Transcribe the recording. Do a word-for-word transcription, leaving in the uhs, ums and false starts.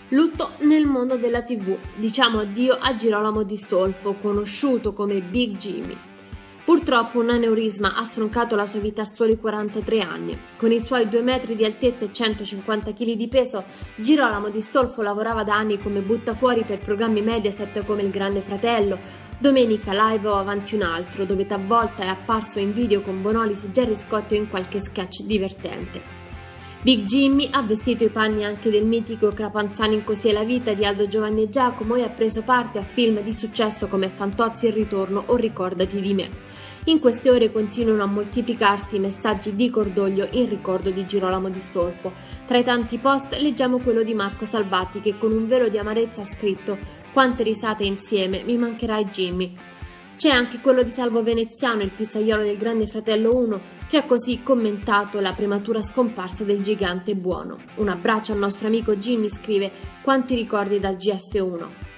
Lutto nel mondo della tivù, diciamo addio a Girolamo Distolfo, conosciuto come Big Jimmy. Purtroppo un aneurisma ha stroncato la sua vita a soli quarantatré anni. Con i suoi due metri di altezza e centocinquanta chili di peso, Girolamo Distolfo lavorava da anni come buttafuori per programmi Mediaset come Il Grande Fratello, Domenica Live o Avanti un altro, dove talvolta è apparso in video con Bonolis, Gerry Scotti o in qualche sketch divertente. Big Jimmy ha vestito i panni anche del mitico Crapanzani in Così è la vita di Aldo, Giovanni e Giacomo e ha preso parte a film di successo come Fantozzi il ritorno o Ricordati di me. In queste ore continuano a moltiplicarsi i messaggi di cordoglio in ricordo di Girolamo Distolfo. Tra i tanti post leggiamo quello di Marco Salvati che con un velo di amarezza ha scritto «Quante risate insieme, mi mancherai Jimmy». C'è anche quello di Salvo Veneziano, il pizzaiolo del Grande Fratello uno, che ha così commentato la prematura scomparsa del gigante buono. Un abbraccio al nostro amico Jimmy, scrive «Quanti ricordi dal G F uno».